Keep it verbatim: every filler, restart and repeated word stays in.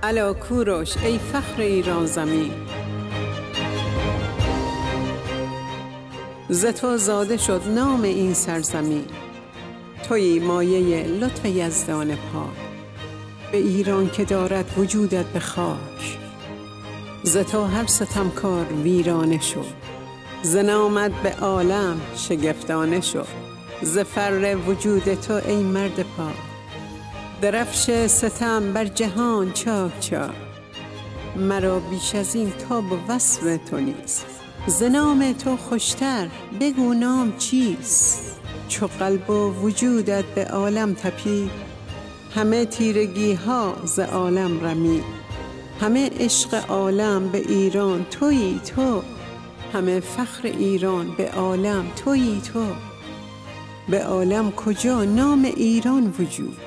الا کوروش ای فخر ایران زمین، ز تو زاده شد نام این سرزمین. تویی مایه لطف یزدان پاک، به ایران که دارد وجودت به خاک. ز تو هر ستمکار ویرانه شد، ز نامت به عالم شگفتانه شد. ز فر وجود تو ای مرد پاک، درفش ستم بر جهان چاک چاک. مرا بیش از این تاب و وصف تو نیست، ز نام تو خوشتر بگو نام چیست. چو قلب و وجودت به عالم تپید، همه تیرگی ها ز عالم رمید. همه عشق عالم به ایران تویی تو، همه فخر ایران به عالم تویی تو. به عالم کجا نام ایران وجود،